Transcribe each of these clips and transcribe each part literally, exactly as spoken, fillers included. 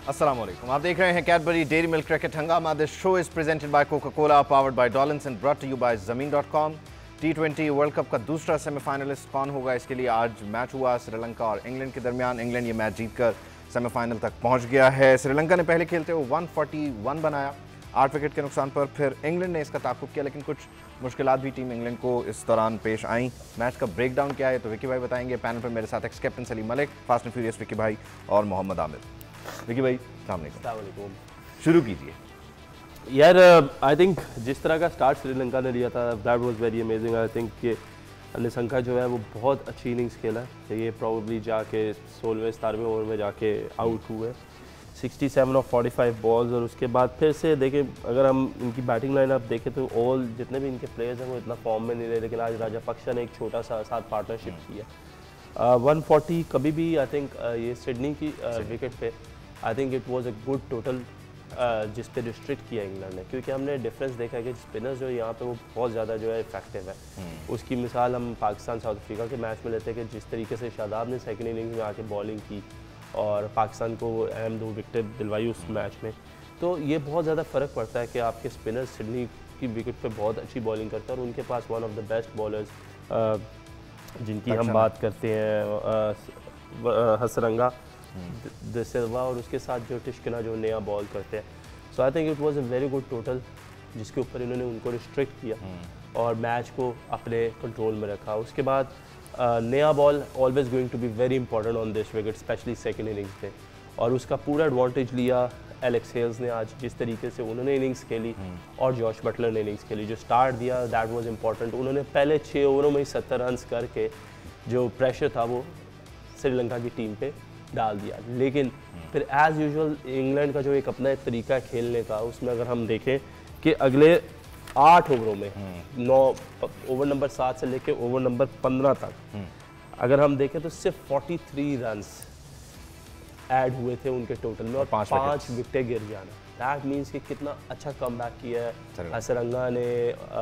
अस्सलाम वालेकुम। आप देख रहे हैं कैडबरी डेयरी मिल्क क्रिकेट हंगामा। This show is presented by Coca Cola, powered by Dollins and brought to you by Zameen dot com. T twenty world cup का दूसरा सेमीफाइनलिस्ट कौन होगा, इसके लिए आज मैच हुआ श्रीलंका और इंग्लैंड के दरमियान। इंग्लैंड ये मैच जीतकर सेमीफाइनल तक पहुंच गया है। श्रीलंका ने पहले खेलते हुए एक सौ इकतालीस बनाया आठ विकेट के नुकसान पर, फिर इंग्लैंड ने इसका ताक़ुब किया, लेकिन कुछ मुश्किलात भी टीम इंग्लैंड को इस दौरान पेश आई। मैच का ब्रेकडाउन क्या है तो विकी भाई बताएंगे। पैनल पर मेरे साथ ex captain Salim Malik, fast and furious Vicky भाई और मोहम्मद आमिर। विकी भाई अस्सलाम वालेकुम, शुरू कीजिए। यार आई थिंक जिस तरह का स्टार्ट श्रीलंका ने लिया था that was very amazing. I think कि निशंका जो है वो बहुत अच्छी इनिंग्स खेला है। ये प्रॉब्ली जाके सोलहवें सतारहवें ओवर में जाके आउट हुए सड़सठ और पैंतालीस बॉल्स। और उसके बाद फिर से देखें, अगर हम इनकी बैटिंग लाइन आप देखें तो ऑल जितने भी इनके प्लेयर्स हैं वो इतना फॉर्म में नहीं रहे, लेकिन आज राजापक्षा ने एक छोटा सा साथ पार्टनरशिप किया। वन फोर्टी कभी भी आई थिंक ये सिडनी की विकेट पे I think it was a good total जिस पे रिस्ट्रिक्ट किया इंग्लैंड ने, क्योंकि हमने डिफरेंस देखा है कि स्पिनर्स जो यहाँ पे वो बहुत ज़्यादा जो है इफेक्टिव है। उसकी मिसाल हम पाकिस्तान साउथ अफ्रीका के मैच में लेते हैं कि जिस तरीके से शादाब ने सेकेंड इनिंग्स में आके बॉलिंग की और पाकिस्तान को अहम दो विकेट दिलवाई उस मैच में, तो ये बहुत ज़्यादा फ़र्क पड़ता है कि आपके स्पिनर सिडनी की विकेट पे बहुत अच्छी बॉलिंग करते हैं और उनके पास one of the best bowlers जिनकी हम बात करते हैं हसरंगा द सिल्वा और उसके साथ जो टिश्किना जो नया बॉल करते हैं। So I think it was a very good total जिसके ऊपर इन्होंने उनको रिस्ट्रिक्ट किया और मैच को अपने कंट्रोल में रखा। उसके बाद नया ball always going to be very important on this wicket, specially second innings पे, और उसका पूरा एडवांटेज लिया एलेक्स हेल्स ने। आज जिस तरीके से उन्होंने इनिंग्स खेली और जॉश बटलर ने इनिंग्स खेली, जो स्टार्ट दिया दैट वाज इंपॉर्टेंट। उन्होंने पहले छः ओवरों में ही सत्तर रन करके जो प्रेशर था वो श्रीलंका की टीम पे डाल दिया। लेकिन फिर एज़ यूजुअल इंग्लैंड का जो एक अपना एक तरीका है खेलने का, उसमें अगर हम देखें कि अगले आठ ओवरों में नौ ओवर नंबर सात से लेके ओवर नंबर पंद्रह तक अगर हम देखें तो सिर्फ तैंतालीस रन्स ऐड हुए थे उनके टोटल में और पाँच पाँच विकेटें गिर जाना। दैट मीन्स कि कितना अच्छा कमबैक किया है हसरंगा ने,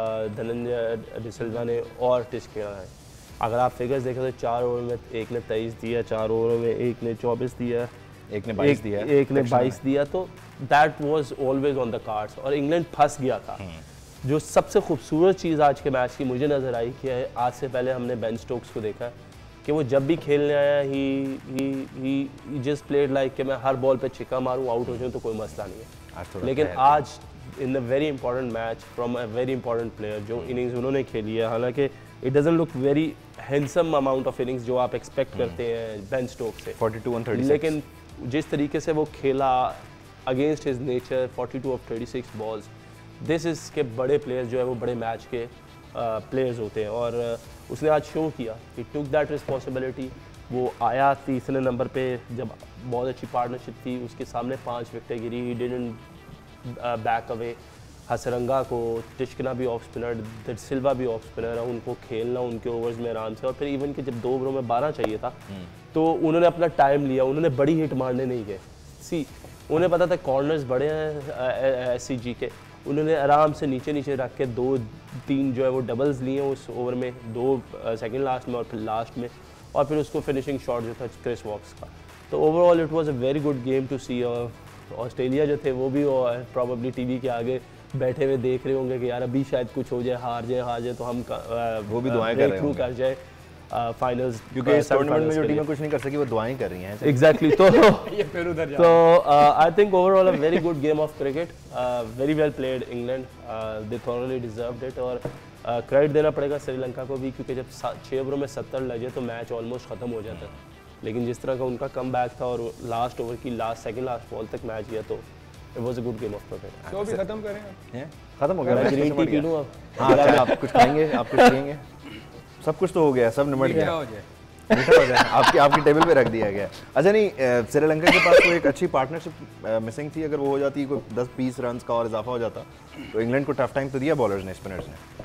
धनंजय डिसिल्वा ने और टिश्किना ने। अगर आप फिगर्स देखें तो चार ओवर में एक ने तेईस दिया, चार ओवर में एक ने चौबीस दिया, एक ने बाईस दिया, एक ने बाईस दिया, तो that was always on the cards और इंग्लैंड फंस गया था। जो सबसे खूबसूरत चीज़ आज के मैच की मुझे नज़र आई कि आज से पहले हमने बेन स्टोक्स को देखा कि वो जब भी खेलने आया he he he just played like कि मैं हर बॉल पे छिक्का मारूं, आउट हो जाऊं तो कोई मसला नहीं है। लेकिन आज in a very important match from a very important player जो इनिंग्स उन्होंने खेली है, हालांकि it doesn't look very handsome amount of innings जो आप एक्सपेक्ट करते हैं बेन स्टोक्स से, बयालीस और छत्तीस, लेकिन जिस तरीके से वो खेला अगेंस्ट हिज नेचर बयालीस ऑफ छत्तीस बॉल्स, दिस इज़ के बड़े प्लेयर्स जो है वो बड़े मैच के प्लेयर्स होते हैं और uh, उसने आज शो किया कि टुक दैट रिस्पॉन्सिबिलिटी। वो आया तीसरे नंबर पे जब बहुत अच्छी पार्टनरशिप थी, उसके सामने पांच विकेटें गिरी, he didn't back away. Hasaranga को, टिश्किना भी ऑफ स्पिनर, द सिल्वा भी ऑफ स्पिनर है, उनको खेलना उनके ओवर्स में आराम से, और फिर इवन कि जब दो ओवरों में बारह चाहिए था तो उन्होंने अपना टाइम लिया, उन्होंने बड़ी हिट मारने नहीं गए। सी उन्हें पता था कॉर्नर्स बड़े हैं एस सी जी के, उन्होंने आराम से नीचे नीचे रख के दो तीन जो है वो डबल्स लिए उस ओवर में, दो सेकंड लास्ट में और फिर लास्ट में, और फिर उसको फिनिशिंग शॉट जो था क्रिस वॉक्स का। तो overall it was a very good game to see. और ऑस्ट्रेलिया जो थे वो भी प्रॉबेबली टीवी के आगे बैठे हुए देख रहे होंगे कि यार अभी शायद कुछ हो जाए, हार जाए हार जाए तो हम वो भी दुआएं कर रहे होंगे कर जाए फाइनल्स, क्योंकि इस टूर्नामेंट में जो टीमें कुछ नहीं कर सकी वो दुआएं कर रही हैं। एग्जैक्टली तो ये फिर उधर तो I think overall a very good game of cricket, very well played England, they thoroughly deserved it. और क्रेडिट देना पड़ेगा श्रीलंका को भी, क्योंकि जब छः ओवरों में सत्तर लगे तो मैच ऑलमोस्ट ख़त्म हो जाता था, लेकिन जिस तरह का उनका कम बैक था और लास्ट ओवर की लास्ट सेकंड लास्ट बॉल तक मैच गया, तो it was a good game of cricket. तो भी खत्म करें, खत्म हो गया, मैं ग्रीन टी पी लूँ अब। हाँ आप कुछ खाएंगे, आप कुछ पिएंगे, सब कुछ तो हो गया, सब निमट गया, मीठा हो जाए, आपकी आपकी टेबल पे रख दिया गया। अच्छा नहीं, श्रीलंका के पास कोई एक अच्छी पार्टनरशिप मिसिंग थी, अगर वो हो जाती कोई दस बीस रन का और इजाफा हो जाता तो इंग्लैंड को टफ टाइम तो दिया बॉलर्स ने, स्पिनर्स ने।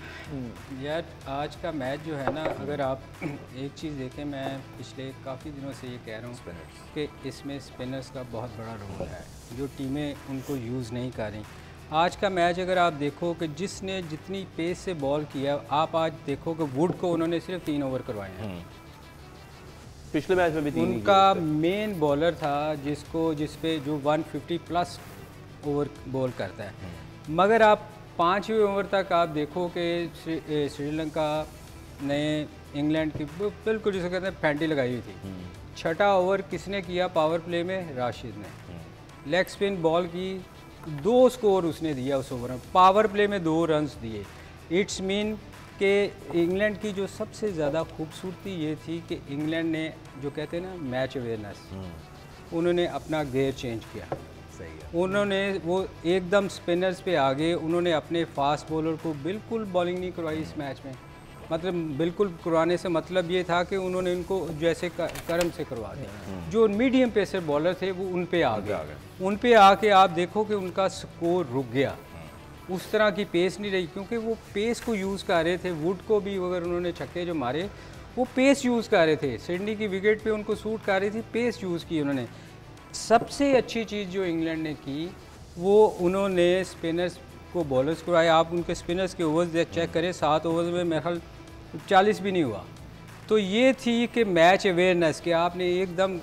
यार आज का मैच जो है ना, अगर आप एक चीज़ देखें, मैं पिछले काफ़ी दिनों से ये कह रहा हूँ कि इसमें स्पिनर्स का बहुत बड़ा रोल है, जो टीमें उनको यूज़ नहीं कर रही। आज का मैच अगर आप देखो कि जिसने जितनी पेस से बॉल किया, आप आज देखो कि वुड को उन्होंने सिर्फ तीन ओवर करवाए हैं, पिछले मैच में भी तीन उनका मेन बॉलर था जिसको जिसपे जो एक सौ पचास प्लस ओवर बॉल करता है, मगर आप पाँचवें ओवर तक आप देखो कि श्रीलंका ने इंग्लैंड की बिल्कुल जिसे कहते हैं पैंटी लगाई हुई थी। छठा ओवर किसने किया पावर प्ले में? राशिद ने लेग स्पिन बॉल की, दो स्कोर उसने दिया उस ओवर में, पावर प्ले में दो रन्स दिए। इट्स मीन कि इंग्लैंड की जो सबसे ज़्यादा खूबसूरती ये थी कि इंग्लैंड ने जो कहते हैं ना मैच अवेयरनेस, उन्होंने अपना गेयर चेंज किया। सही है। उन्होंने वो एकदम स्पिनर्स पे आ गए, उन्होंने अपने फास्ट बॉलर को बिल्कुल बॉलिंग नहीं करवाई इस मैच में। मतलब बिल्कुल करवाने से मतलब ये था कि उन्होंने इनको जैसे करम से करवा दिया। जो मीडियम पेसर बॉलर थे वो उन पे आ गए, उन पे आके आप देखो कि उनका स्कोर रुक गया। उस तरह की पेस नहीं रही, क्योंकि वो पेस को यूज़ कर रहे थे। वुड को भी अगर उन्होंने छक्के जो मारे वो पेस यूज़ कर रहे थे, सिडनी की विकेट पे उनको सूट कर रही थी, पेस यूज़ की उन्होंने। सबसे अच्छी चीज़ जो इंग्लैंड ने की वो उन्होंने स्पिनर्स को बॉलर्स को आए। आप उनके स्पिनर्स के ओवर्स चेक करें, सात ओवर्स में मेरे ख्याल चालीस भी नहीं हुआ। तो ये थी कि मैच अवेयरनेस कि आपने एकदम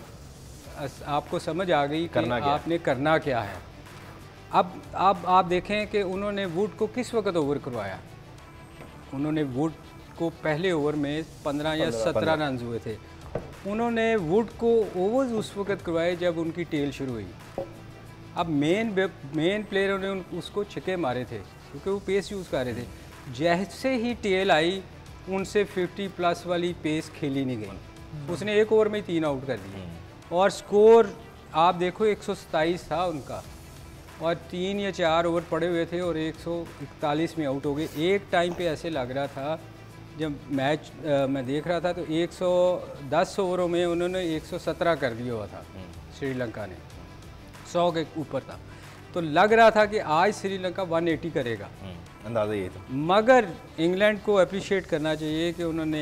आपको समझ आ गई कि आपने करना क्या है। अब अब आप देखें कि उन्होंने वुड को किस वक्त ओवर करवाया। उन्होंने वुड को पहले ओवर में पंद्रह या सत्रह रन हुए थे। उन्होंने वुड को ओवर्स उस वक्त करवाए जब उनकी टेल शुरू हुई। अब मेन मेन प्लेयरों ने उसको छक्के मारे थे क्योंकि वो पेस यूज़ कर रहे थे। जैसे ही टेल आई उनसे पचास प्लस वाली पेस खेली नहीं गई, उसने एक ओवर में ही तीन आउट कर दिए। और स्कोर आप देखो एक सौ सत्ताईस था उनका, और तीन या चार ओवर पड़े हुए थे और एक सौ इकतालीस में आउट हो गए। एक टाइम पे ऐसे लग रहा था जब मैच आ, मैं देख रहा था तो एक सौ दस ओवरों में उन्होंने एक सौ सत्रह कर दिया हुआ था श्रीलंका ने, सौ के ऊपर था। तो लग रहा था कि आज श्रीलंका एक सौ अस्सी करेगा, अंदाज़ा ये था। मगर इंग्लैंड को अप्रिशिएट करना चाहिए कि उन्होंने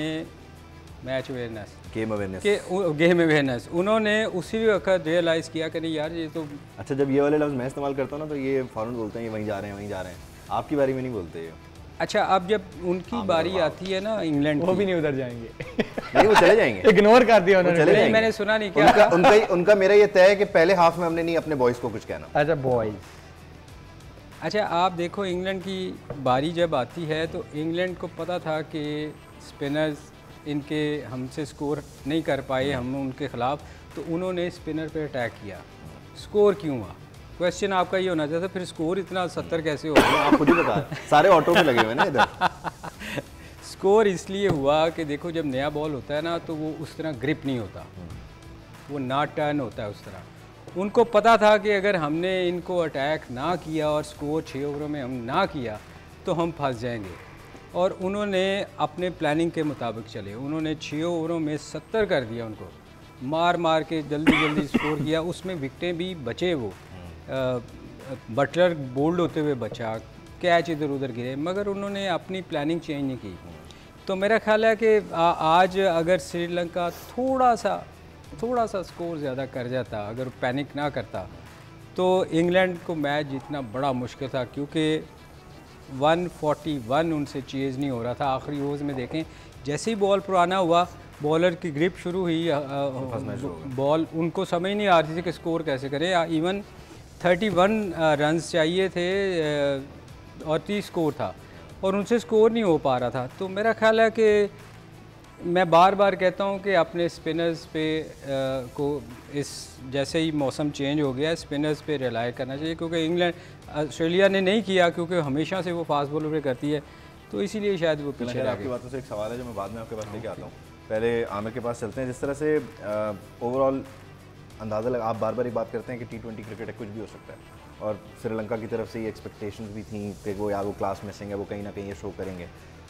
मैच अवेयरनेस, गेम अवेयरनेस के गेम अवेयरनेस उन्होंने उसी वक्त रियलाइज़ किया कि नहीं यार ये तो। अच्छा, जब ये वाले लफ्ज़ मैं इस्तेमाल करता हूँ ना तो ये फ़ौरन बोलते हैं ये वहीं जा रहे हैं वहीं जा रहे हैं, आपकी बारी में नहीं बोलते ये। अच्छा, अब जब उनकी बारी आती है ना इंग्लैंड, वो भी नहीं उधर जाएंगे नहीं वो चले जाएंगे, इग्नोर कर दिया उन्होंने। चले मैंने सुना नहीं क्या उनका, उनका, उनका मेरा ये तय है कि पहले हाफ में हमने नहीं अपने बॉयज़ को कुछ कहना। अच्छा बॉयज़, अच्छा आप देखो इंग्लैंड की बारी जब आती है तो इंग्लैंड को पता था कि स्पिनर्स इनके हमसे स्कोर नहीं कर पाए हम उनके ख़िलाफ़, तो उन्होंने स्पिनर पे अटैक किया। स्कोर क्यों हुआ? क्वेश्चन आपका ये होना चाहिए फिर स्कोर इतना सत्तर कैसे हो गया? आप खुद ही बता, सारे ऑटो पे लगे हुए ना इधर। स्कोर इसलिए हुआ कि देखो जब नया बॉल होता है ना तो वो उस तरह ग्रिप नहीं होता, वो ना टर्न होता है उस तरह। उनको पता था कि अगर हमने इनको अटैक ना किया और स्कोर छः ओवरों में हम ना किया तो हम फंस जाएंगे, और उन्होंने अपने प्लानिंग के मुताबिक चले। उन्होंने छः ओवरों में सत्तर कर दिया, उनको मार मार के जल्दी जल्दी स्कोर किया। उसमें विकटें भी बचे, वो आ, बटलर बोल्ड होते हुए बचा, कैच इधर उधर गिरे, मगर उन्होंने अपनी प्लानिंग चेंज नहीं की। तो मेरा ख्याल है कि आ, आज अगर श्रीलंका थोड़ा सा थोड़ा सा स्कोर ज़्यादा कर जाता, अगर पैनिक ना करता, तो इंग्लैंड को मैच जीतना बड़ा मुश्किल था, क्योंकि एक सौ इकतालीस उनसे चेज़ नहीं हो रहा था। आखिरी ओवर्स में देखें जैसे ही बॉल पुराना हुआ, बॉलर की ग्रिप शुरू हुई, बॉल उनको समझ नहीं आ रही थी कि स्कोर कैसे करें। इवन इकतीस रन्स चाहिए थे और तीस स्कोर था और उनसे स्कोर नहीं हो पा रहा था। तो मेरा ख्याल है कि मैं बार बार कहता हूं कि अपने स्पिनर्स पे आ, को इस जैसे ही मौसम चेंज हो गया स्पिनर्स पे रिलाई करना चाहिए, क्योंकि इंग्लैंड ऑस्ट्रेलिया ने नहीं किया क्योंकि हमेशा से वो फास्ट बॉलर पे करती है, तो इसीलिए शायद वो पीछे रह गई। आपकी बातों से एक सवाल है जो मैं बाद में आपके पास लेके आता हूँ। पहले आमिर के पास चलते हैं। जिस तरह से ओवरऑल अंदाज़ा लगा, आप बार बार एक बात करते हैं कि टी ट्वेंटी क्रिकेट है, कुछ भी हो सकता है, और श्रीलंका की तरफ से ये एक्सपेक्टेशंस भी थी कि वो यार वो क्लास मिसिंग है, वो कहीं ना कहीं ये शो करेंगे।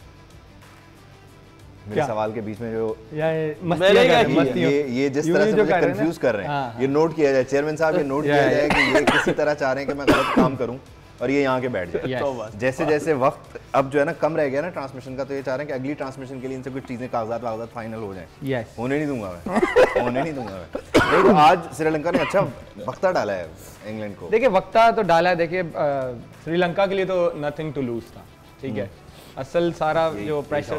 मेरे क्या? सवाल के बीच में जो मस्ती ये ये जिस तरह से मुझे कंफ्यूज कर रहे हैं, ये नोट किया जाए चेयरमैन साहब, ये नोट किया जाए कि ये किसी तरह चाह रहे हैं कि मैं गलत काम करूं और ये यहाँ के बैठ जाए। जैसे जैसे वक्त अब जो है ना कम रह गया ना ट्रांसमिशन का, तो ये चाह रहे हैं कि अगली ट्रांसमिशन के लिए इनसे कुछ चीज़ें कागजात कागजात फाइनल हो जाए। होने नहीं दूंगा मैं, होने नहीं दूंगा मैं। तो आज श्रीलंका ने अच्छा वक्ता डाला है इंग्लैंड को। देखिए वक्ता तो डाला है, देखिए श्रीलंका के लिए तो नथिंग टू लूज था, ठीक है। असल सारा जो प्रेशर था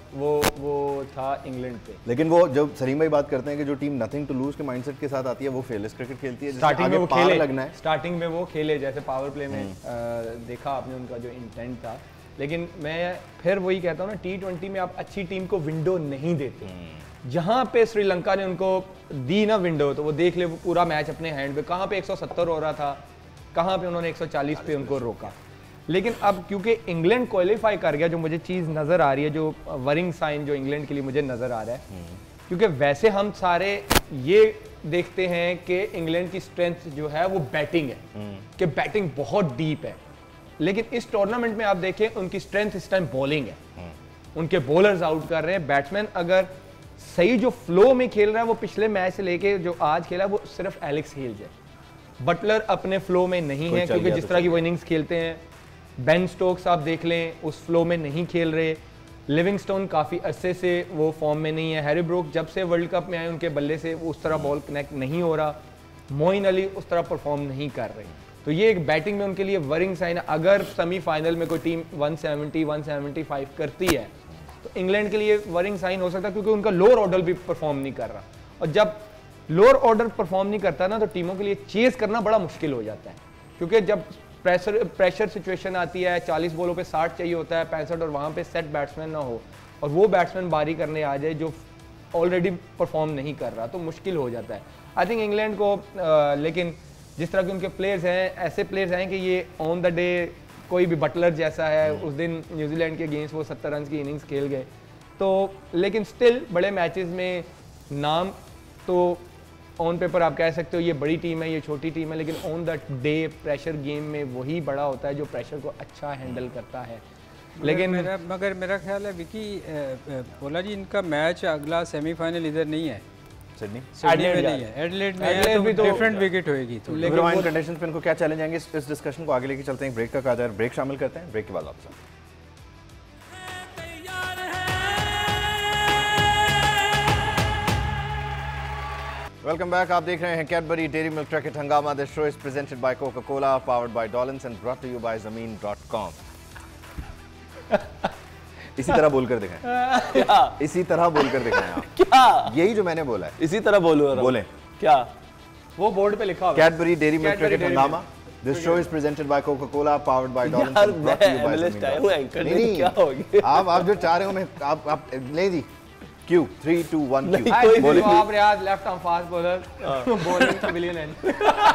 वो वो था इंग्लैंड पे। लेकिन वो जब सलीम भाई बात करते हैं कि जो टीम नथिंग टू लूज के माइंडसेट के साथ आती है वो फेयरलेस क्रिकेट खेलती है, स्टार्टिंग में वो पार खेले लगना है। स्टार्टिंग में वो खेले जैसे पावर प्ले में आ, देखा आपने उनका जो इंटेंट था। लेकिन मैं फिर वही कहता हूँ ना, टी ट्वेंटी में आप अच्छी टीम को विंडो नहीं देते। जहाँ पे श्रीलंका ने उनको दी ना विंडो, तो वो देख ले वो पूरा मैच अपने हैंड पे, कहाँ पे एक सौ सत्तर हो रहा था, कहाँ पे उन्होंने एक सौ चालीस पे उनको रोका। लेकिन अब क्योंकि इंग्लैंड क्वालिफाई कर गया, जो मुझे चीज़ नज़र आ रही है, जो वरिंग साइन जो इंग्लैंड के लिए मुझे नज़र आ रहा है, क्योंकि वैसे हम सारे ये देखते हैं कि इंग्लैंड की स्ट्रेंथ जो है वो बैटिंग है, कि बैटिंग बहुत डीप है। लेकिन इस टूर्नामेंट में आप देखें उनकी स्ट्रेंथ इस टाइम बॉलिंग है, उनके बॉलर्स आउट कर रहे हैं। बैट्समैन अगर सही जो फ्लो में खेल रहा है, वो पिछले मैच से लेके जो आज खेला वो सिर्फ एलेक्स हेल्स है। बटलर अपने फ्लो में नहीं है, क्योंकि जिस तरह की वो इनिंग्स खेलते हैं, बेन स्टोक्स आप देख लें उस फ्लो में नहीं खेल रहे। लिविंगस्टोन काफ़ी अरसे से वो फॉर्म में नहीं है। हैरी ब्रूक जब से वर्ल्ड कप में आए उनके बल्ले से उस तरह बॉल कनेक्ट नहीं हो रहा। मोइन अली उस तरह परफॉर्म नहीं कर रही। तो ये एक बैटिंग में उनके लिए वरिंग साइन है। अगर सेमीफाइनल में कोई टीम एक सौ सत्तर, एक सौ पचहत्तर करती है तो इंग्लैंड के लिए वरिंग साइन हो सकता है, क्योंकि उनका लोअर ऑर्डर भी परफॉर्म नहीं कर रहा। और जब लोअर ऑर्डर परफॉर्म नहीं करता ना, तो टीमों के लिए चेस करना बड़ा मुश्किल हो जाता है, क्योंकि जब प्रेशर प्रेशर सिचुएशन आती है, चालीस बॉलों पे साठ चाहिए होता है, पैंसठ, और वहाँ पे सेट बैट्समैन ना हो और वो बैट्समैन बारी करने आ जाए जो ऑलरेडी परफॉर्म नहीं कर रहा, तो मुश्किल हो जाता है। आई थिंक इंग्लैंड को आ, लेकिन जिस तरह के उनके प्लेयर्स हैं, ऐसे प्लेयर्स हैं कि ये ऑन द डे कोई भी बटलर जैसा है, उस दिन न्यूजीलैंड के अगेंस्ट वो सत्तर रन की इनिंग्स खेल गए। तो लेकिन स्टिल बड़े मैचेस में नाम तो ऑन पेपर आप कह सकते हो ये बड़ी टीम है, ये छोटी टीम है, लेकिन on the day pressure game में वही बड़ा होता है जो प्रेशर को अच्छा हैंडल करता है। लेकिन मेरा मगर मेरा ख्याल है विकी बोला जी, इनका मैच अगला सेमीफाइनल इधर नहीं है, सिडनी सिडनी में नहीं है, एडिलेड में है, तो डिफरेंट विकेट होएगी। तो लेकिन कंडीशंस पे इनको क्या चैलेंज आएंगे, इस डिस्कशन को आगे लेके चलते हैं। ब्रेक का कादर ब्रेक शामिल करते हैं, ब्रेक के बाद आपसे। Welcome back. आप देख रहे हैं कैडबरी डेयरी मिल्क क्रिकेट हंगामा। This show is presented by Coca Cola, powered by Dollins and brought to you by Zameen dot com. इसी तरह बोलकर दिखाएं। क्या? इसी तरह बोलकर दिखाएं आप। क्या? यही जो मैंने बोला है, इसी तरह बोलो। बोले क्या? वो बोर्ड पे लिखा हुआ कैडबरी डेयरी मिल्क क्रिकेट हंगामा। This show is presented by Coca Cola, powered by Dollins and brought to you by Zameen dot com. नहीं, क्या हो गया? आप आप जो चाह रहे हो, मैं आप आप ले जी क्यू थ्री टू वन क्यू बोले। आप Riaz left arm fast bowler, bowling pavilion end.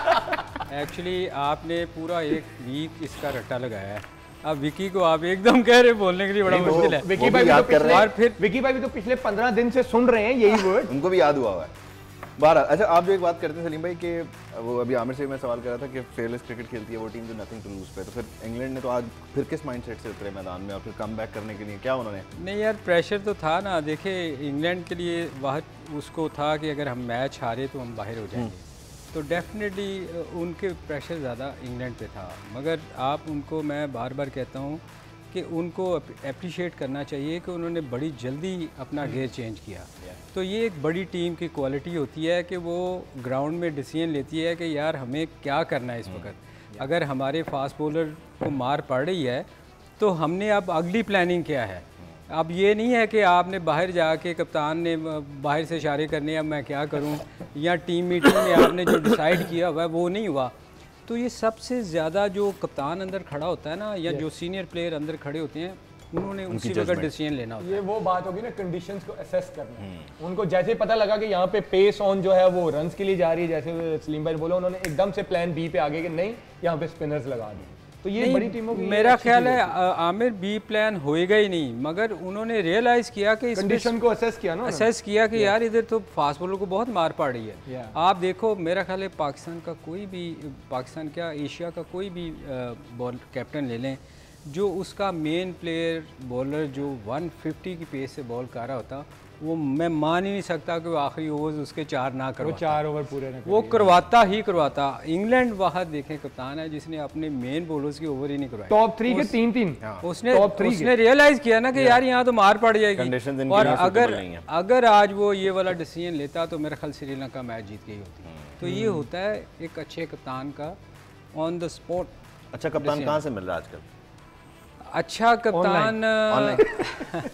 Actually आपने पूरा एक वीक इसका रट्टा लगाया है। अब विकी को आप एकदम कह रहे बोलने के लिए बड़ा मुश्किल है। विकी भाई भी तो पिछले और फिर विकी भाई भी तो पिछले पंद्रह दिन से सुन रहे हैं यही वर्ड, उनको भी याद हुआ हुआ है। बहरहाल, अच्छा आप जो एक बात करते हैं सलीम भाई कि वो अभी आमिर से मैं सवाल कर रहा था कि फेयरलेस क्रिकेट खेलती है वो टीम जो नथिंग टू लूज पे, तो फिर इंग्लैंड ने तो आज फिर किस माइंडसेट से उतरे मैदान में और फिर कम बैक करने के लिए क्या उन्होंने? नहीं यार, प्रेशर तो था ना। देखिए इंग्लैंड के लिए वह उसको था कि अगर हम मैच हारे तो हम बाहर हो जाएंगे, तो डेफिनेटली उनके प्रेशर ज़्यादा इंग्लैंड पे था। मगर आप उनको, मैं बार बार कहता हूँ कि उनको अप्रिशिएट करना चाहिए कि उन्होंने बड़ी जल्दी अपना गेयर चेंज किया। तो ये एक बड़ी टीम की क्वालिटी होती है कि वो ग्राउंड में डिसीजन लेती है कि यार हमें क्या करना है इस वक्त। अगर हमारे फास्ट बॉलर को मार पड़ रही है तो हमने अब अगली प्लानिंग क्या है। अब ये नहीं है कि आपने बाहर जाके कप्तान ने बाहर से इशारे करने अब मैं क्या करूं, या टीम मीटिंग में आपने जो डिसाइड किया हुआ है वो नहीं हुआ। तो ये सबसे ज़्यादा जो कप्तान अंदर खड़ा होता है ना, या जो सीनियर प्लेयर अंदर खड़े होते हैं, उन्होंने उसी वक्त डिसीजन लेना होता है। ये वो बात होगी ना, कंडीशंस को असेस करना। उनको जैसे पता लगा कि यहाँ पे पेस ऑन जो है वो रन्स के लिए जा रही है, जैसे सलीम भाई बोला, उन्होंने एकदम से प्लान बी पे आगे कि नहीं यहाँ पे स्पिनर्स लगा दी। तो ये बड़ी टीमों की मेरा ख्याल है आमिर बी प्लान होएगा ही नहीं, मगर उन्होंने रियलाइज किया कि कंडीशन को असेस किया ना, असेस किया कि यार इधर तो फास्ट बॉलर को बहुत मार पड़ रही है। आप देखो, मेरा ख्याल है पाकिस्तान का कोई भी, पाकिस्तान क्या एशिया का कोई भी बॉल कैप्टन ले लें, जो उसका मेन प्लेयर बॉलर जो एक सौ पचास की पेस से बॉल कर रहा होता, वो मैं मान ही नहीं सकता कि वो आखिरी ओवर्स उसके चार ना करवाता, वो चार ओवर पूरे ना वो करवाता ही करवाता। इंग्लैंड वहाँ देखें कप्तान है जिसने अपने मेन बॉलर्स की ओवर ही नहीं करवाई, टॉप थ्री के तीन तीन उसने उसने रियलाइज किया ना कि यार यहाँ तो मार पड़ जाएगी। और अगर अगर आज वो ये वाला डिसीजन लेता तो मेरा ख्याल श्रीलंका मैच जीत गई होती। तो ये होता है एक अच्छे कप्तान का ऑन द स्पॉट। अच्छा कप्तान कहाँ से मिल रहा है आजकल? अच्छा कप्तान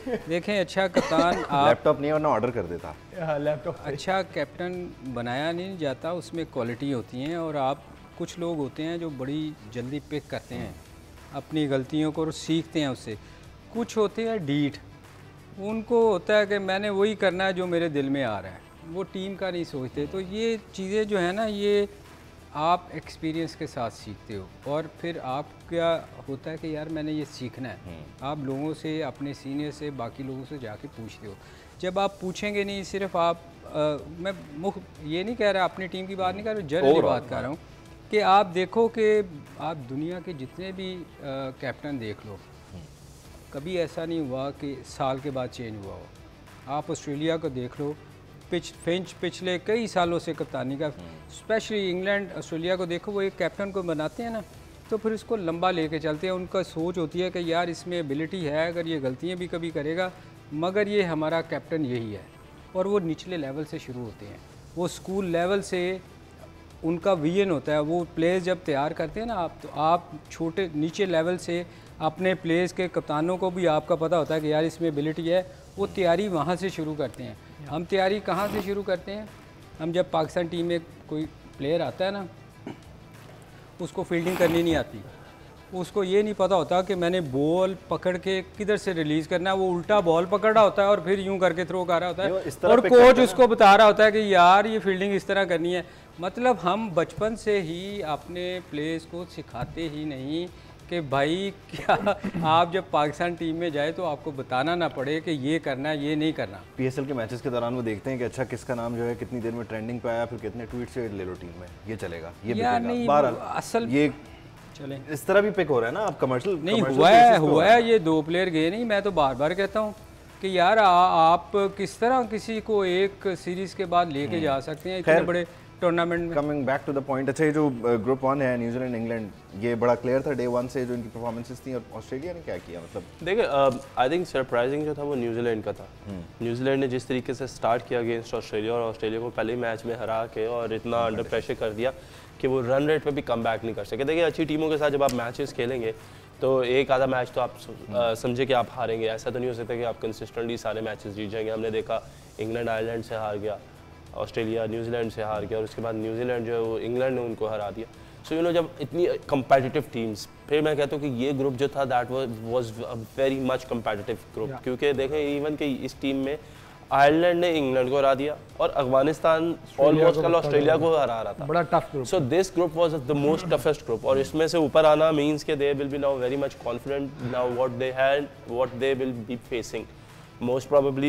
देखें अच्छा कप्तान आप लैपटॉप नहीं वरना ऑर्डर कर देता। हाँ, लैपटॉप। अच्छा कैप्टन बनाया नहीं जाता, उसमें क्वालिटी होती हैं और आप कुछ लोग होते हैं जो बड़ी जल्दी पिक करते हैं अपनी गलतियों को और सीखते हैं उससे। कुछ होते हैं डीठ, उनको होता है कि मैंने वही करना है जो मेरे दिल में आ रहा है, वो टीम का नहीं सोचते। तो ये चीज़ें जो है ना, ये आप एक्सपीरियंस के साथ सीखते हो और फिर आप क्या होता है कि यार मैंने ये सीखना है। आप लोगों से, अपने सीनियर से, बाकी लोगों से जाके पूछते हो। जब आप पूछेंगे नहीं, सिर्फ आप आ, मैं मुख ये नहीं कह रहा, अपनी टीम की बात नहीं कर रहा, जनरली बात कर रहा हूँ कि आप देखो कि आप दुनिया के जितने भी आ, कैप्टन देख लो, कभी ऐसा नहीं हुआ कि साल के बाद चेंज हुआ हो। आप ऑस्ट्रेलिया को देख लो, पिच फिंच पिछले कई सालों से कप्तानी का, स्पेशली इंग्लैंड ऑस्ट्रेलिया को देखो, वो एक कैप्टन को बनाते हैं ना तो फिर इसको लंबा लेके चलते हैं। उनका सोच होती है कि यार इसमें एबिलिटी है, अगर ये गलतियां भी कभी करेगा मगर ये हमारा कैप्टन यही है। और वो निचले लेवल से शुरू होते हैं, वो स्कूल लेवल से उनका विजन होता है। वो प्लेयर्स जब तैयार करते हैं ना आप, तो आप छोटे नीचे लेवल से अपने प्लेयर्स के कप्तानों को भी आपका पता होता है कि यार इसमें एबिलिटी है, वो तैयारी वहाँ से शुरू करते हैं। हम तैयारी कहाँ से शुरू करते हैं? हम जब पाकिस्तान टीम में कोई प्लेयर आता है ना, उसको फील्डिंग करनी नहीं आती, उसको ये नहीं पता होता कि मैंने बॉल पकड़ के किधर से रिलीज़ करना है, वो उल्टा बॉल पकड़ रहा होता है और फिर यूं करके थ्रो कर रहा होता है और कोच उसको बता रहा होता है कि यार ये फील्डिंग इस तरह करनी है। मतलब हम बचपन से ही अपने प्लेयर्स को सिखाते ही नहीं कि भाई क्या आप जब पाकिस्तान टीम में जाए तो आपको बताना ना पड़े कि ये करना है, ये नहीं करना। पीएसएल के मैचेस के दौरान वो देखते हैं कि अच्छा किसका नाम जो है कितनी देर में ट्रेंडिंग पे आया, फिर कितने ट्वीट से ले लो टीम में, ये चलेगा, ये बिकेगा। असल ये चले इस तरह भी पिक हो रहा है ना। आप कमर्शियल नहीं हुआ है, हुआ है, ये दो प्लेयर गए नहीं। मैं तो बार बार कहता हूँ कि यार आ, आप किस तरह किसी को एक सीरीज के बाद लेके जा सकते हैं इतने बड़े टूर्नामेंट में। Coming back to the point, अच्छा ये जो ग्रुप वन है न्यूजीलैंड इंग्लैंड, ये बड़ा क्लियर था डे वन से जो इनकी परफॉर्मेंसेस थी, और ऑस्ट्रेलिया ने क्या किया? मतलब देखिए आई थिंक सरप्राइजिंग जो था वो न्यूजीलैंड का था। न्यूजीलैंड ने जिस तरीके से स्टार्ट किया अगेंस्ट ऑस्ट्रेलिया और ऑस्ट्रेलिया को पहले मैच में हरा के और इतना अंडर प्रेशर कर दिया कि वो रन रेट पे भी कम बैक नहीं कर सके। देखिए अच्छी टीमों के साथ जब आप मैचेस खेलेंगे तो एक आधा मैच तो आप समझे कि आप हारेंगे, ऐसा तो नहीं हो सकता कि आप कंसिस्टेंटली सारे मैचेस जीत जाएंगे। हमने देखा इंग्लैंड आयरलैंड से हार गया, ऑस्ट्रेलिया न्यूजीलैंड से हार गया और उसके बाद न्यूजीलैंड जो है वो इंग्लैंड ने उनको हरा दिया। सो यू नो जब इतनी कंपेटिटिव टीम्स, फिर मैं कहता हूँ कि ये ग्रुप जो था that was very much competitive group, क्योंकि देखें इवन कि इस टीम में आयरलैंड ने इंग्लैंड को हरा दिया और अफगानिस्तान ऑलमोस्ट कल ऑस्ट्रेलिया को हरा रहा था। बड़ा tough group. So this group was the most toughest group और इसमें से ऊपर आना मींस के they will be now very much confident now what they had what they will be facing most probably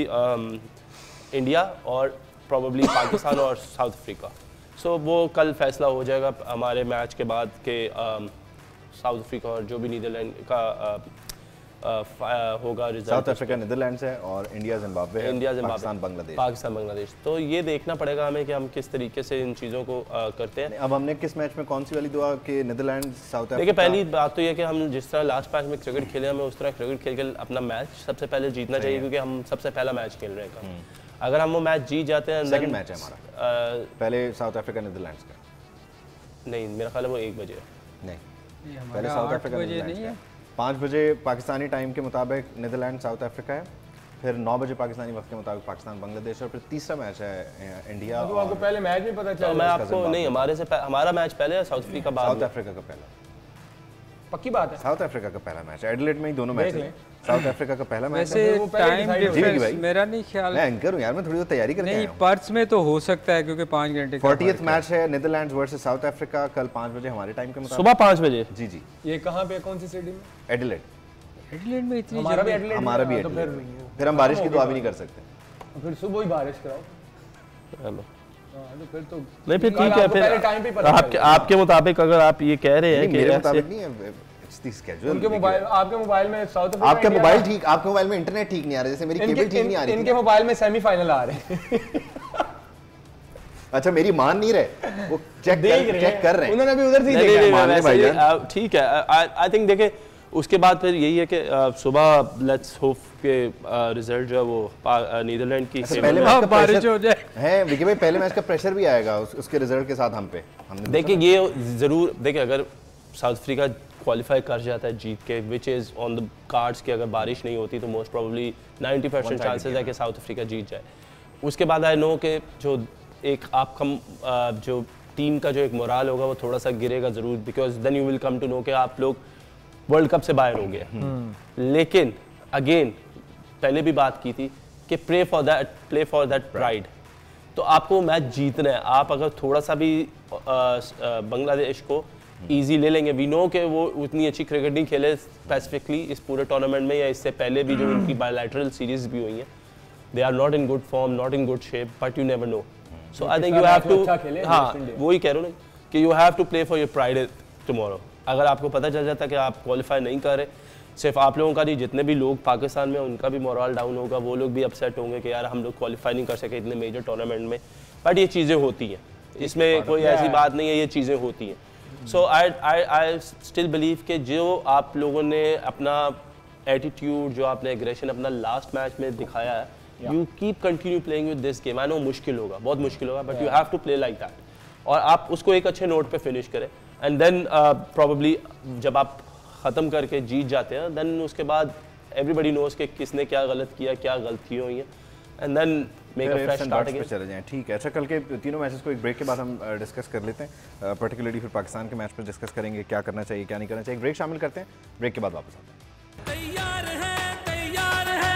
India और प्रॉबली पाकिस्तान और South Africa. सो so, वो कल फैसला हो जाएगा हमारे मैच के बाद के साउथ अफ्रीका और जो भी नीदरलैंड का आ, आ, होगा रिजल्ट। साउथ अफ्रीका नीदरलैंड है और इंडिया जिम्बाब्वे है, इंडिया पाकिस्तान बांग्लादेश पाकिस्तान बांग्लादेश। तो ये देखना पड़ेगा हमें कि हम किस तरीके से इन चीज़ों को आ, करते हैं। अब हमने किस मैच में कौन सी वाली दुआ कि नीदरलैंड साउथ अफ्रीका? देखिए पहली बात तो ये कि हम जिस तरह लास्ट मैच में क्रिकेट खेले हमें उस तरह क्रिकेट खेल के अपना मैच सबसे पहले जीतना चाहिए, क्योंकि हम सबसे पहला मैच खेल रहे हैं। अगर हम वो मैच जीत जाते हैं, सेकंड मैच है हमारा, पहले साउथ अफ्रीका नीदरलैंड्स का। नहीं मेरा ख्याल है वो एक बजे नहीं, पहले साउथ अफ्रीका नीदरलैंड्स का। पाँच बजे पाकिस्तानी टाइम के मुताबिक नीदरलैंड साउथ अफ्रीका है, फिर नौ बजे पाकिस्तानी वक्त के मुताबिक पाकिस्तान बांग्लादेश, और फिर तीसरा मैच है इंडिया। तो आपको पहले मैच में पता चला? मैं आपको नहीं, हमारे से हमारा मैच पहले है, साउथ अफ्रीका बाद। साउथ अफ्रीका का पहला, पक्की बात है। साउथ अफ्रीका का पहला मैच एडिलेड में ही दोनों मैच हैं। साउथ अफ्रीका का पहला मैच वैसे टाइम डिफरेंस मेरा नहीं ख्याल, मैं एंकर हूं यार, मैं थोड़ी तो तैयारी करके आया हूं। नहीं पर्थ में तो हो सकता है क्योंकि पाँच घंटे का फोर्टियथ मैच है नीदरलैंड्स वर्सेस साउथ अफ्रीका, कल पाँच बजे हमारे टाइम के मुताबिक, सुबह पाँच बजे। जी जी। ये कहाँ पे, कौन सी सिटी में? एडिलेड। एडिलेड में इतनी हमारा भी एडिलेड, हमारा भी तो एडिलेड। फिर हम बारिश की दुआ भी नहीं कर सकते, फिर सुबह ही बारिश कराओ। हेलो तो फिर तो नहीं, फिर ठीक है, फिर आपके आपके मुताबिक अगर आप ये कह रहे हैं कि मेरे मुताबिक नहीं है, उनके मोबाइल, आपके मोबाइल में साउथ अफ्रीका, आपके मोबाइल ठीक, आपके मोबाइल में इंटरनेट ठीक नहीं आ रहा, जैसे मेरी केबल ठीक नहीं आ रही, इनके मोबाइल में सेमीफाइनल आ रहे हैं। अच्छा मेरी मान नहीं रहे, वो चेक कर, चेक कर रहे हैं, उन्होंने भी उधर से ही देखा। ठीक है, आई थिंक देखे उसके बाद फिर यही है कि सुबह लेट्स होप के रिजल्ट जो है वो नीदरलैंड की पहले मैच का बारिश हो जाए है विकी भाई, पहले मैच का प्रेशर भी आएगा उसके रिजल्ट के साथ हम पे। देखिए ये जरूर, देखिए अगर साउथ अफ्रीका क्वालिफाई कर जाता है जीत के, which is on the cards कि अगर बारिश नहीं होती तो most probably ninety percent chances है कि साउथ अफ्रीका जीत जाए। उसके बाद आई नो कि जो एक आपका जो टीम का जो एक मोराल होगा वो थोड़ा सा गिरेगा ज़रूर, because then you will come to know कि आप लोग वर्ल्ड कप से बाहर हो गए। लेकिन अगेन पहले भी बात की थी कि play for that play for that pride, तो आपको मैच जीतना है। आप अगर थोड़ा सा भी बांग्लादेश को इजी ले लेंगे, वी नो कि वो उतनी अच्छी क्रिकेट नहीं खेले स्पेसिफिकली इस पूरे टूर्नामेंट में या इससे पहले भी जो उनकी बायलैटरल सीरीज भी हुई हैं, they are not in good form, not in good shape, but you never know. So I think you have to, हाँ वही कह रहा हूँ ना कि you have to play for your pride tomorrow. अगर आपको पता चल जाता कि आप क्वालिफाई नहीं कर रहे, सिर्फ आप लोगों का नहीं, जितने भी लोग पाकिस्तान में उनका भी मोरल डाउन होगा, वो लोग भी अपसेट होंगे कि यार हम लोग क्वालिफाई नहीं कर सके इतने मेजर टूर्नामेंट में। बट ये चीज़ें होती हैं, इसमें कोई ऐसी बात नहीं है, ये चीज़ें होती हैं। So I I I still believe कि जो आप लोगों ने अपना एटीट्यूड, जो आपने एग्रेशन अपना लास्ट मैच में दिखाया है, you keep continue playing with this game. I know मुश्किल होगा, बहुत मुश्किल होगा, but you have to play like that, और आप उसको एक अच्छे नोट पे फिनिश करें। एंड देन प्रॉबेबली जब आप ख़त्म करके जीत जाते हैं, देन उसके बाद एवरीबडी नोज कि किसने क्या गलत किया, क्या गलतियाँ हुई हैं, and then make a fresh start again. चले जाएं, ठीक है। अच्छा, कल के तीनों मैचेस को एक ब्रेक के बाद हम डिस्कस कर लेते हैं, पर्टिकुलरली फिर पाकिस्तान के मैच पर डिस्कस करेंगे क्या करना चाहिए क्या नहीं करना चाहिए। ब्रेक शामिल करते हैं, ब्रेक के बाद वापस आते हैं। तैयार है, तैयार है।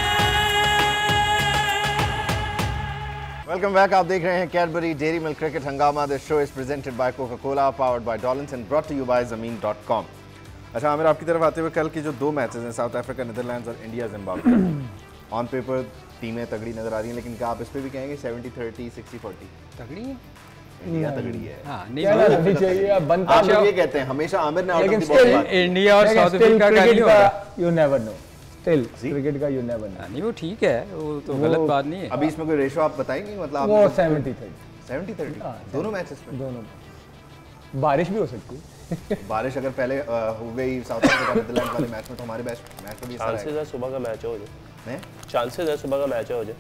वेलकम बैक, आप देख रहे हैं कैडबरी डेयरी मिल्क क्रिकेट हंगामा। This show is presented by Coca Cola, powered by Dollins and brought to you by Zameen dot com. अच्छा आमिर, आपकी तरफ आते हुए कल की जो दो मैचेस हैं, साउथ अफ्रीका नीदरलैंड्स और इंडिया जिम्बाब्वे, ऑन पेपर टीमें तगड़ी नजर आ रही हैं, लेकिन क्या आप इस पे भी कहेंगे सेवेंटी थर्टी सिक्सटी फोर्टी तगड़ी है? इंडिया तगड़ी है। हाँ, नहीं चाहिए बनता आप ये कहते हैं हमेशा आमिर ने, लेकिन इंडिया और साउथ अफ्रीका का नहीं होगा, you never know, still cricket का यू नेवर नो। नहीं वो ठीक है, वो तो गलत बात नहीं है। अभी इसमें कोई रेशो आप बताएंगे? मतलब वो सेवेंटी थर्टी सेवेंटी थर्टी दोनों मैचेस में? दोनों। बारिश भी हो सकती है। बारिश अगर पहले हो गई साउथ अफ्रीका नीदरलैंड वाले मैच में, तो हमारे मैच मैच में भी चांसेस है सुबह का मैच हो जाए, हैं चांसेस है सुबह का मैच हो जाए।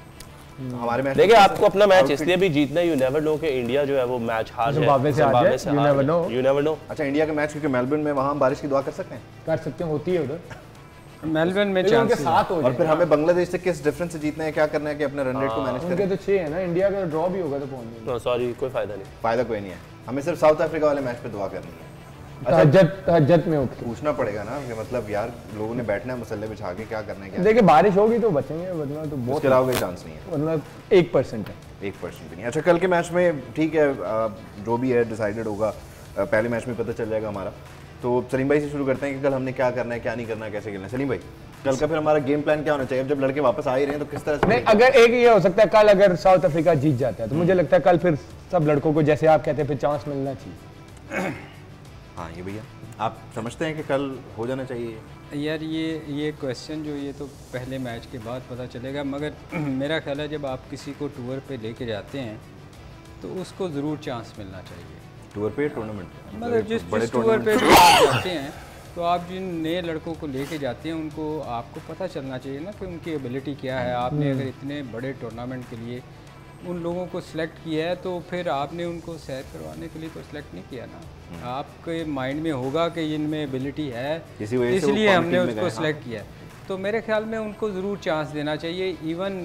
हमारे मैच देखिए आपको अपना मैच इसलिए भी जीतना है, यू नेवर नो कि इंडिया जो है वो मैच हार जाए, जिम्बाब्वे से हार जाए, you never know, you never know. अच्छा, इंडिया का मैच क्योंकि मेलबर्न में, वहां हम बारिश की दुआ कर सकते हैं? कर सकते हैं, होती है उधर मेलबर्न में चांस के साथ हो। और फिर हमें बांग्लादेश से किस डिफरेंस से जीतना है, क्या करना है कि अपने रन रेट को मैनेज करें? उनके तो छह है ना, इंडिया का ड्रॉ भी होगा तो पहुंच जाएंगे। नो सॉरी, कोई फायदा नहीं, फायदा कोई नहीं है, हमें सिर्फ साउथ अफ्रीका वाले मैच पे दुआ करनी है। तहज्जुद तहज्जुद में उठ पूछना पड़ेगा ना कि मतलब यार लोगों ने बैठना है मसले बिछा के, क्या करना है क्या? देखिए बारिश होगी तो बचेंगे, वरना तो बहुत, उसके अलावा कोई चांस नहीं है, वरना एक परसेंट है, एक परसेंट भी नहीं। अच्छा, कल के मैच में ठीक है, जो भी है डिसाइडेड होगा, पहले मैच में पता चल जाएगा हमारा। तो सलीम भाई से शुरू करते हैं कि कल हमने क्या करना है, क्या नहीं करना है, कैसे खेलना है। सलीम भाई, कल का फिर हमारा गेम प्लान क्या होना चाहिए? अब जब लड़के वापस आ ही रहे हैं तो किस तरह से? नहीं, अगर एक ये हो सकता है, कल अगर साउथ अफ्रीका जीत जाता है तो मुझे लगता है कल फिर सब लड़कों को, जैसे आप कहते हैं, फिर चांस मिलना चाहिए। हाँ, ये भैया आप समझते हैं कि कल हो जाना चाहिए? यार ये ये क्वेश्चन जो, ये तो पहले मैच के बाद पता चलेगा, मगर मेरा ख्याल है जब आप किसी को टूर पे लेके जाते हैं तो उसको ज़रूर चांस मिलना चाहिए। टूर पे, टूर्नामेंट मतलब जिस जिस टूर पे जाते हैं, तो आप जिन नए लड़कों को लेके जाते हैं उनको, आपको पता चलना चाहिए ना कि उनकी एबिलिटी क्या है। आपने अगर इतने बड़े टूर्नामेंट के लिए उन लोगों को सिलेक्ट किया है, तो फिर आपने उनको सैर करवाने के लिए तो सिलेक्ट नहीं किया ना। आपके माइंड में होगा कि इनमें एबिलिटी है, इसलिए हमने उसको सिलेक्ट किया है। तो मेरे ख्याल में उनको ज़रूर चांस देना चाहिए। इवन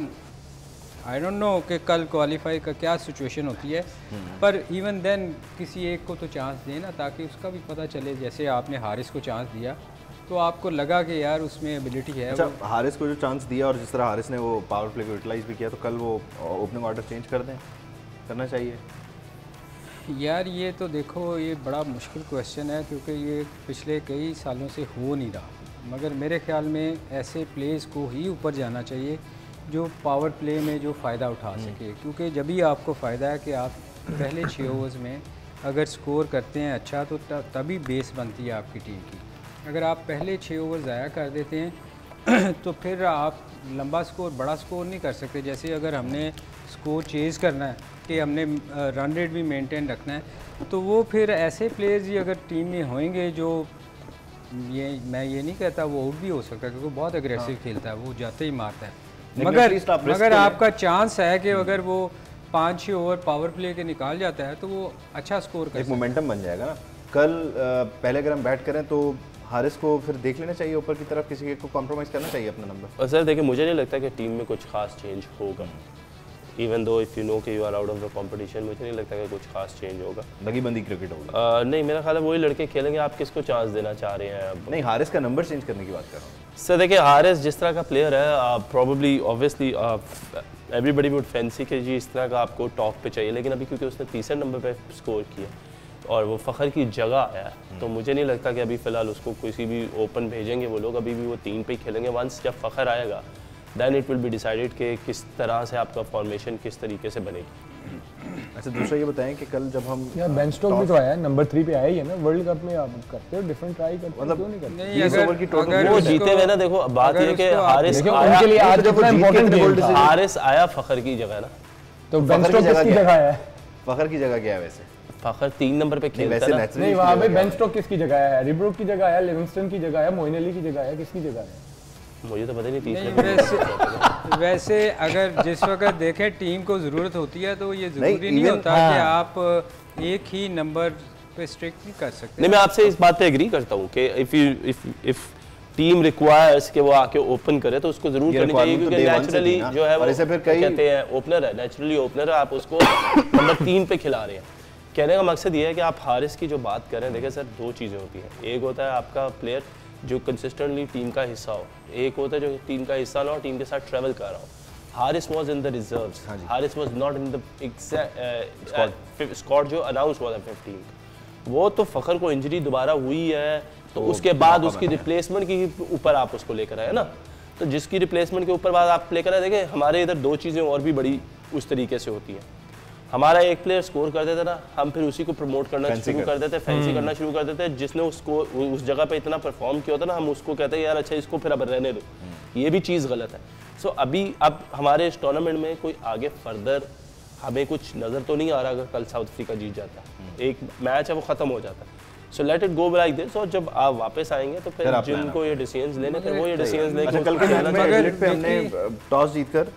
आई डोंट नो कि कल क्वालिफाई का क्या सिचुएशन होती है, पर इवन देन किसी एक को तो चांस देना, ताकि उसका भी पता चले। जैसे आपने हारिस को चांस दिया तो आपको लगा कि यार उसमें एबिलिटी है। अच्छा, हारिस को जो चांस दिया और जिस तरह हारिस ने वो पावर प्ले को यूटिलाइज भी किया, तो कल वो ओपनिंग ऑर्डर चेंज कर दें, करना चाहिए? यार ये तो देखो, ये बड़ा मुश्किल क्वेश्चन है, क्योंकि ये पिछले कई सालों से हो नहीं रहा। मगर मेरे ख्याल में ऐसे प्लेयर्स को ही ऊपर जाना चाहिए जो पावर प्ले में जो फ़ायदा उठा सके, क्योंकि जब भी आपको फ़ायदा है कि आप पहले छः ओवर्स में अगर स्कोर करते हैं अच्छा, तो तभी बेस बनती है आपकी टीम की। अगर आप पहले छः ओवर ज़ाया कर देते हैं तो फिर आप लंबा स्कोर, बड़ा स्कोर नहीं कर सकते। जैसे अगर हमने स्कोर चेज़ करना है कि हमने रन रेट भी मेंटेन रखना है, तो वो फिर ऐसे प्लेयर्स ही अगर टीम में होंगे जो, ये मैं ये नहीं कहता वो आउट भी हो सकता है, क्योंकि बहुत अग्रेसिव खेलता है, वो जाते ही मारता है। मगर अगर आपका चांस है कि अगर वो पाँच छः ओवर पावर प्ले के निकाल जाता है तो वो अच्छा स्कोर कर, एक मोमेंटम बन जाएगा ना। कल पहले अगर हम बैट करें तो हारिस को फिर देख लेना चाहिए ऊपर की तरफ, किसी को कॉम्प्रोमाइज़ करना चाहिए अपना नंबर। और सर देखिए, मुझे नहीं लगता कि टीम में कुछ खास चेंज होगा, even though if you know कि you are out of the competition, मुझे नहीं लगता कि कुछ खास चेंज होगा। लगी बंदी क्रिकेट होगा। uh, नहीं, मेरा ख्याल है वही लड़के खेलेंगे। आप किसको चांस देना चाह रहे हैं अब? नहीं, हारिस का नंबर चेंज करने की बात कर रहा हूँ सर। देखिए, हारिस जिस तरह का प्लेयर है, probably obviously everybody would fancy कि जी इस तरह का आपको टॉप पे चाहिए, लेकिन अभी क्योंकि उसने तीसरे नंबर पे स्कोर किया और वो फ़खर की जगह आया है, तो मुझे नहीं लगता कि अभी फ़िलहाल उसको किसी भी ओपन भेजेंगे वो लोग। अभी भी वो तीन पे ही खेलेंगे। वंस जब फ़खर आएगा then it will be decided कि किस तरह से आपका फॉर्मेशन किस तरीके से बनेगी। अच्छा, दूसरा ये बताएं कि कल जब हम यार बेन स्टोक भी तो आया है, नंबर थ्री पे आया ही है ना। वर्ल्ड कप में आप करते हो डिफरेंट ट्राई करते हो, मतलब क्यों नहीं करते? नहीं, अगर, की टोटल अगर वो जीते हुए ना, देखो बात ये कि हारिस आया, उनके लिए आज कितना इंपॉर्टेंट गेम था। हारिस आया फ़खर की जगह ना, तो बेन स्टोक किसकी जगह है? फ़खर की जगह क्या है वैसे? फ़खर तीन नंबर पे खेलता वैसे है ना। नहीं, वहाँ पे बेन स्टोक किसकी जगह है? हैरी ब्रूक की जगह है, लिविंगस्टन की जगह है, मोइन अली की जगह है, किसकी जगह है? मुझे तो पता ही नहीं। नहीं, तीसरे वैसे वैसे अगर जिस वक्त देखें टीम को ज़रूरत होती है तो ये ज़रूरी नहीं, नहीं होता हाँ। कि आप एक ही नंबर पे स्ट्रिक्ट नहीं कर सकते। नहीं, मैं आपसे इस बात पे एग्री करता हूँ कि if you if if team requires कि वो आके ओपन करे तो उसको जरूर करनी चाहिए, क्योंकि नेचुरली जो है वो कहते हैं ओपनर है, नेचुरली ओपनर है, आप उसको नंबर तीन पे खिला रहे हैं। कहने का मकसद ये है कि आप हारिस की जो बात कर रहे हैं, देखिए सर दो चीज़ें होती हैं। एक होता है आपका प्लेयर जो कंसिस्टेंटली टीम का हिस्सा हो, एक होता है जो टीम का हिस्सा ना हो, टीम के साथ ट्रैवल कर रहा हो। Haris was in the reserves, Haris was not in the exact squad जो अनाउंस हुआ था फिफ्टीन। वो तो फ़खर को इंजरी दोबारा हुई है, तो उसके बाद उसकी रिप्लेसमेंट के ऊपर आप उसको लेकर आए ना, तो जिसकी रिप्लेसमेंट के ऊपर बाद आप लेकर आए। देखिए हमारे इधर दो चीज़ें और भी बड़ी उस तरीके से होती हैं। हमारा एक प्लेयर स्कोर कर देता ना, हम फिर उसी को प्रमोट करना शुरू कर देते, फैंसी करना शुरू कर देते। जिसने उसको उस जगह पे इतना परफॉर्म किया होता ना, हम उसको कहते हैं यार अच्छा इसको फिर अब रहने दो। ये भी चीज़ गलत है। सो so, अभी अब हमारे इस टूर्नामेंट में कोई आगे फर्दर हमें कुछ नज़र तो नहीं आ रहा। अगर कल साउथ अफ्रीका जीत जाता है, एक मैच है वो ख़त्म हो जाता है। So let it go like this. और जब आप वापस आएंगे तो फिर जिनको ये डिसीजंस लेने थे वो ये डिसीजंस लेके कल के पे हमने टॉस जीतकर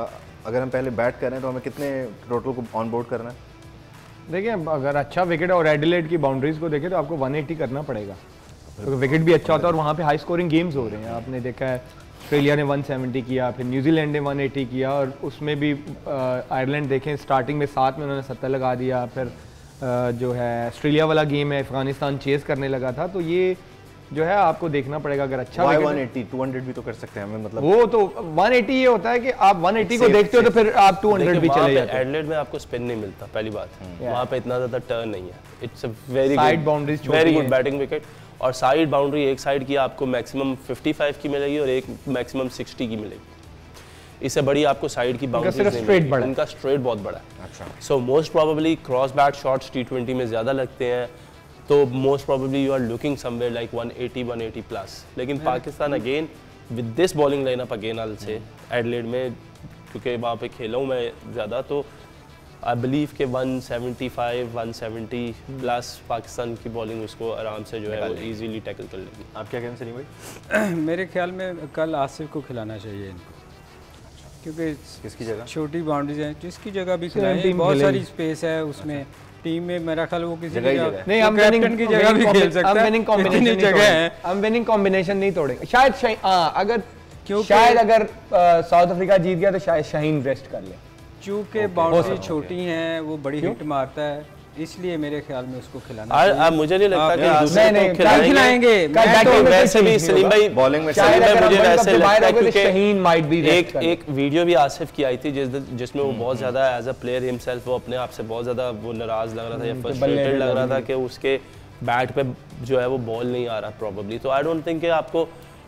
अगर हम पहले बैट करें तो हमें कितने टोटल को ऑन बोर्ड करना है? देखिए अगर अच्छा विकेट और एडिलेड की बाउंड्रीज को देखें तो आपको वन एटी करना पड़ेगा, क्योंकि तो विकेट भी अच्छा होता है और वहाँ पे हाई स्कोरिंग गेम्स हो रहे हैं। आपने देखा है ऑस्ट्रेलिया ने वन सेवेंटी किया, फिर न्यूजीलैंड ने वन एटी किया, और उसमें भी आयरलैंड देखें स्टार्टिंग में सात में उन्होंने सत्तर लगा दिया। फिर आ, जो है ऑस्ट्रेलिया वाला गेम है अफगानिस्तान चेस करने लगा था। तो ये जो है आपको देखना पड़ेगा। अगर अच्छा वन एटी टू हंड्रेड भी तो कर सकते हैं हमें, मतलब वो तो वन एटी ये होता है कि आप वन एटी को देखते हो तो फिर आप टू हंड्रेड भी चले जाते हैं। एडिलेड में आपको स्पिन नहीं मिलता, पहली बात। वहाँ पे इतना ज़्यादा टर्न नहीं है। It's a very side boundaries very good batting wicket. और साइड बाउंड्री एक साइड की आपको मैक्सिमम फिफ्टी फाइव की मिलेगी और एक मैक्सिमम सिक्सटी की मिलेगी। इससे बड़ी आपको साइड की बाउंड्री नहीं मिलेगी। इनका स्ट्रेट बहुत बड़ा है। अच्छा, so most probably cross bat shots T twenty में ज़्यादा लगते हैं, तो most probably you are looking somewhere like one eighty one eighty plus. लेकिन Pakistan again with this bowling lineup again आल से एडिलेड में, क्योंकि वहाँ पे खेला हूँ मैं ज़्यादा, तो आई बिलीव के one seventy five one seventy plus Pakistan की बॉलिंग उसको आराम से जो है वो इजीली टैकल कर लेगी। आप क्या कहें सलीम भाई? मेरे ख्याल में कल आसिफ को खिलाना चाहिए इनको, क्योंकि किसकी जगह छोटी बाउंड्रीज हैं, जिसकी जगह भी खिलाएं, बहुत सारी स्पेस है उसमें टीम में। मेरा ख्याल वो किसी जगह जगह नहीं, हम विनिंग की जगह भी खेल सकता है। विनिंग कॉम्बिनेशन जगह है, हम विनिंग कॉम्बिनेशन नहीं तोड़ेंगे शायद। हाँ, अगर क्योंकि शायद अगर साउथ अफ्रीका जीत गया तो शायद शाहीन रेस्ट कर ले, चूँकि बाउंड्री छोटी हैं, वो बड़ी हिट मारता है, इसलिए मेरे ख्याल में उसको खिलाना आ, आ, मुझे नहीं लगता कि दूसरे नहीं, को खिलाएंगे। खिलाएंगे। तो वैसे भी सलीम भाई बॉलिंग में सलीम भाई मुझे वैसे लगता है क्योंकि शाहीन माइट बी एक एक वीडियो भी आसिफ की आई थी जिस जिसमें वो बहुत ज़्यादा एज अ प्लेयर हिमसेल्फ वो अपने आप से बहुत ज़्यादा वो नाराज़ लग रहा था या फ्रस्ट्रेटेड लग रहा था कि उसके बैट पे जो है वो बॉल नहीं आ रहा प्रॉब्ली। तो आई डोंट थिंक कि आपको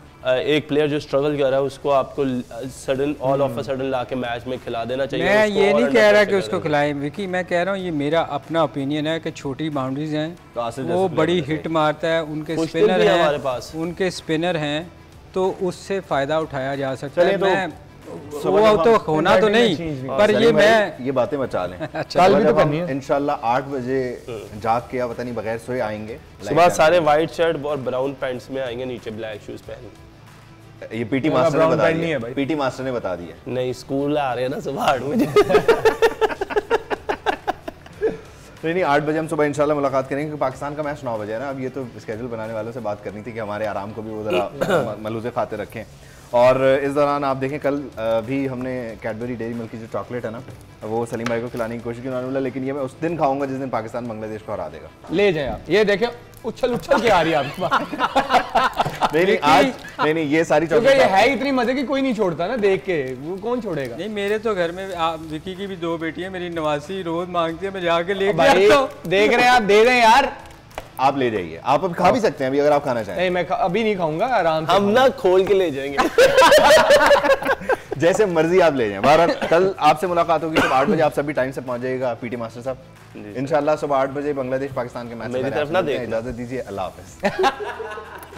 एक प्लेयर जो स्ट्रगल कर रहा है उसको आपको sudden all of a sudden ला के मैच में खिला देना चाहिए। मैं ये नहीं कह रहा कि उसको खिलाएं विकी, मैं कह रहा हूँ ये मेरा अपना ओपिनियन है कि छोटी बाउंड्रीज हैं तो वो बड़ी हिट मारता है, उनके स्पिनर हैं हमारे पास, उनके स्पिनर हैं तो उससे फ़ायदा उठाया जा सकता है। मैं वो तो होना तो नहीं, पर ये मैं ये बातें बचा लें। कल भी तो करनी है इंशाल्लाह आठ बजे जाग के, पता नहीं बगैर सोए आएंगे, सुबह सारे वाइट शर्ट और ब्राउन पैंट्स में आएंगे, नीचे ब्लैक शूज पहन। ये पीटी मास्टर ने बता दिया, पीटी मास्टर ने बता दिया। नहीं, स्कूल आ रहे हैं ना सुबह आठ बजे। नहीं नहीं आठ बजे हम सुबह इंशाल्लाह मुलाकात करेंगे क्योंकि पाकिस्तान का मैच नौ बजे है ना। अब ये तो स्केड्यूल बनाने वालों से बात करनी थी कि हमारे आराम को भी वो ज़रा मलूज़े खाते रखें। और इस दौरान आप देखें कल भी हमने कैडबरी डेयरी मिल्क की जो चॉकलेट है ना वो सलीम भाई को खिलाने की कोशिश की उन्होंने बोला लेकिन ये मैं उस दिन खाऊंगा जिस दिन पाकिस्तान बांग्लादेश को हरा देगा। ले जाए आप ये देखें उछल उछल के आ रही है आपके पास। नहीं नहीं आज नहीं नहीं ये सारी चॉकलेट ये है इतनी मजे की कोई नहीं छोड़ता ना देख के, वो कौन छोड़ेगा। नहीं मेरे तो घर में विकी की भी दो बेटी है, मेरी नवासी रोज मांगती है मैं जाके लेके आता हूं। देख रहे हैं आप, दे दें यार, आप ले जाइए, आप अब खा भी सकते हैं अभी अगर आप खाना चाहें। नहीं मैं अभी नहीं खाऊंगा, आराम से हम ना खोल के ले जाएंगे। जैसे मर्जी आप ले जाएं। बहरहाल कल आपसे मुलाकात होगी सुबह आठ बजे, आप सभी टाइम से पहुंच जाइएगा पीटी मास्टर साहब। इंशाल्लाह सुबह आठ बजे बांग्लादेश पाकिस्तान के मैच में इजाजत दीजिए। अल्लाह हाफिज।